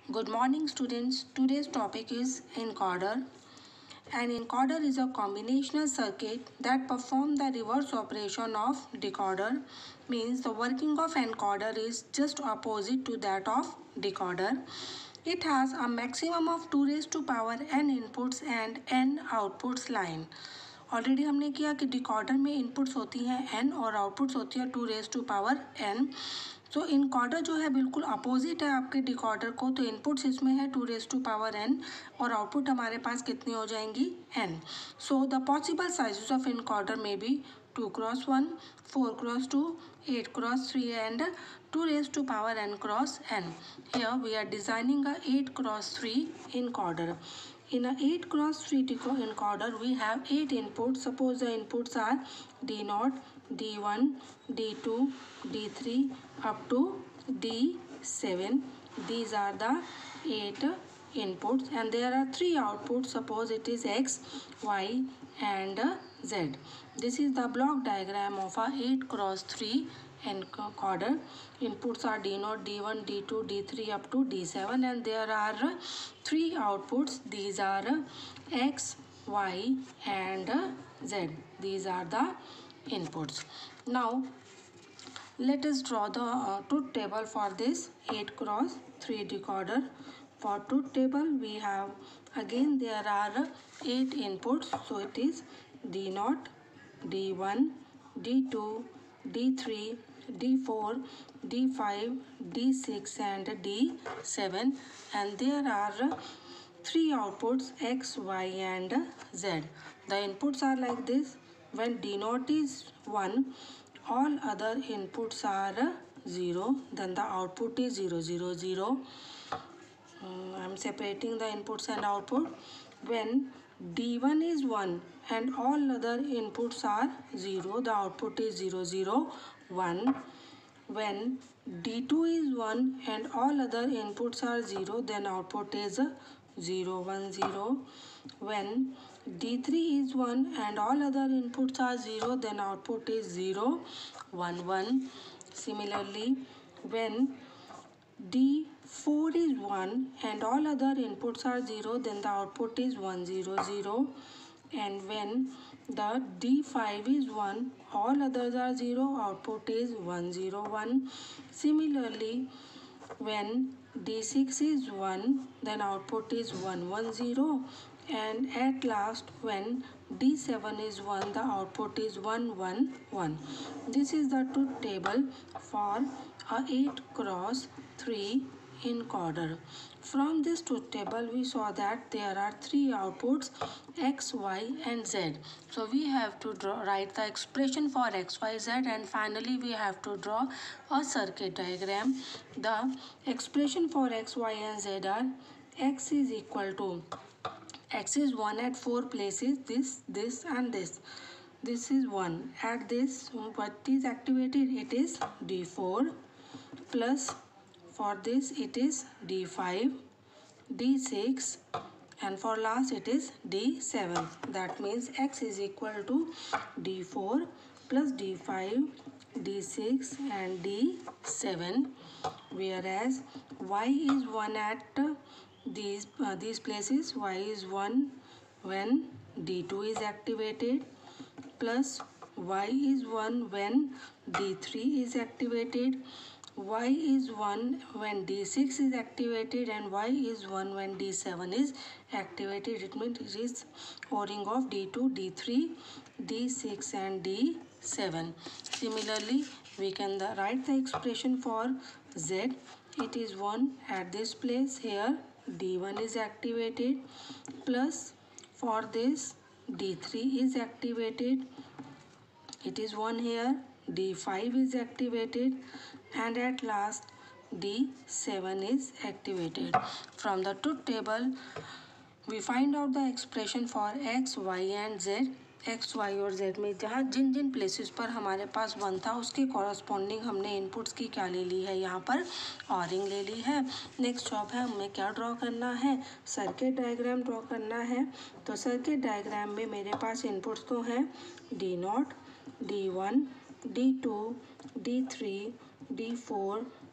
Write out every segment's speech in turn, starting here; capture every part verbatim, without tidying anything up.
Good morning, students. Today's topic is encoder. An encoder is a combinational circuit that performs the reverse operation of decoder. Means the working of encoder is just opposite to that of decoder. It has a maximum of two raised to power n inputs and n outputs line. Already हमने किया कि डिकॉर्डर में inputs होती हैं N और outputs होती हैं two raise to power N. So encoder जो है बिल्कुल अपोजिट है आपके डिकॉर्डर को, तो इनपुट्स इसमें है two raise to power N और आउटपुट हमारे पास कितनी हो जाएंगी N. So the possible sizes of encoder में be two cross one, four cross two, eight cross three and two raised to power n cross n. Here we are designing a eight cross three encoder. In a eight cross three encoder we have eight inputs. Suppose the inputs are D zero, D one, D two, D three up to D seven. These are the eight inputs and there are three outputs. Suppose it is X, Y and Z. This is the block diagram of a eight cross three encoder. Inputs are D zero, D one, D two, D three up to D seven and there are three outputs. These are X, Y and Z. These are the inputs. Now let us draw the uh, truth table for this eight cross three decoder. For truth table we have again there are eight inputs. So it is D zero, D one, D two, D three, D four, D five, D six and D seven and there are three outputs X, Y and Z. The inputs are like this. When D zero is one, all other inputs are zero, then the output is zero, zero, zero. I am separating the inputs and output. When D one is one and all other inputs are zero, the output is zero, zero, one. When D two is one and all other inputs are zero, then output is zero, one, zero. When D three is one and all other inputs are zero, then output is zero, one, one. Similarly, when D four is one and all other inputs are zero, then the output is one, zero, zero. And when the D five is one, all others are zero, output is one, zero, one. Similarly, when D six is one, then output is one, one, zero. And at last, when D seven is one, the output is one, one, one. This is the truth table for a eight cross three encoder. From this truth table we saw that there are three outputs X, Y and Z. So we have to draw, write the expression for X, Y, Z and finally we have to draw a circuit diagram. The expression for X, Y and Z are X is equal to, X is one at four places, this, this and this. This is one. At this, what is activated? It is D four plus for this it is D five, D six and for last it is D seven. That means X is equal to D four plus D five, D six and D seven, whereas Y is one at these uh, these places. Y is one when D two is activated, plus Y is one when D three is activated, Y is one when D six is activated and Y is one when D seven is activated. It means it is O-ring of D two, D three, D six and D seven. Similarly, we can the, write the expression for Z. It is one at this place. Here D one is activated, plus for this D three is activated. It is one here. D five is activated and at last D seven is activated. From the truth table we find out the expression for X, Y and Z. X, Y और Z में जहाँ जिन जिन places पर हमारे पास one था उसके corresponding हमने inputs की क्या ले ली है, यहाँ पर ऑरिंग ले ली है। नेक्स्ट जॉब है हमें क्या ड्रॉ करना है, सर्किट डायग्राम ड्रॉ करना है। तो सर्किट डायग्राम में मेरे पास इनपुट्स तो हैं D naught, D one, D two, D three, D four,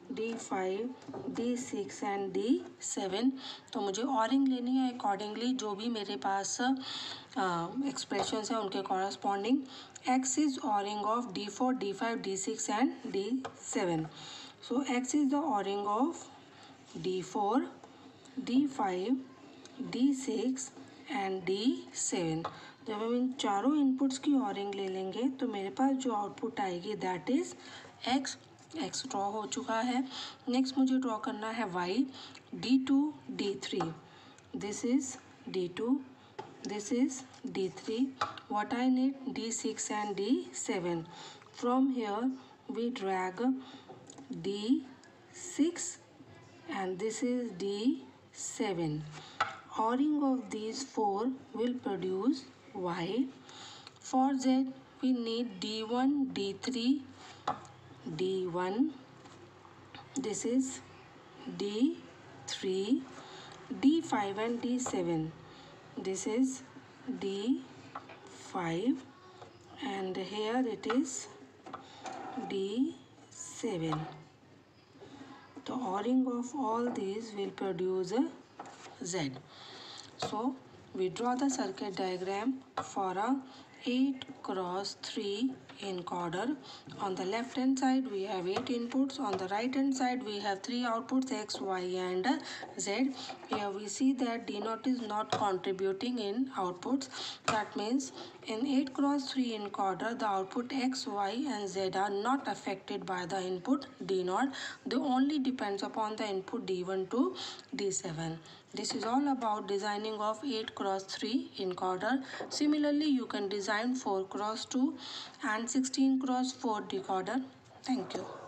D five, D six and D seven. तो मुझे ऑरिंग लेनी है अकॉर्डिंगली जो भी मेरे पास एक्सप्रेशंस हैं उनके corresponding. X is ORing of D four, D five, D six and D seven. So X is the ORing of D four, D five, D six and D seven. जब हम इन चारों inputs की ORing ले लेंगे तो मेरे पास जो output आएगी that is X. X draw हो चुका है। नेक्स्ट मुझे ड्रॉ करना है Y, D two, D three. This is D two, this is D three. What I need D six and D seven. From here we drag D six and this is D seven. ORing of these four will produce Y. For Z we need D one, D three, D one. This is D three, D five and D seven. This is D five and here it is D seven. The ORing of all these will produce a Z. So we draw the circuit diagram for a eight cross three encoder. On the left hand side we have eight inputs. On the right hand side we have three outputs X, Y and Z. Here we see that D zero is not contributing in outputs. That means in eight cross three encoder the output X, Y and Z are not affected by the input D zero. They only depends upon the input D one to D seven. This is all about designing of eight cross three encoder. Similarly, you can design four cross two and sixteen cross four decoder. Thank you.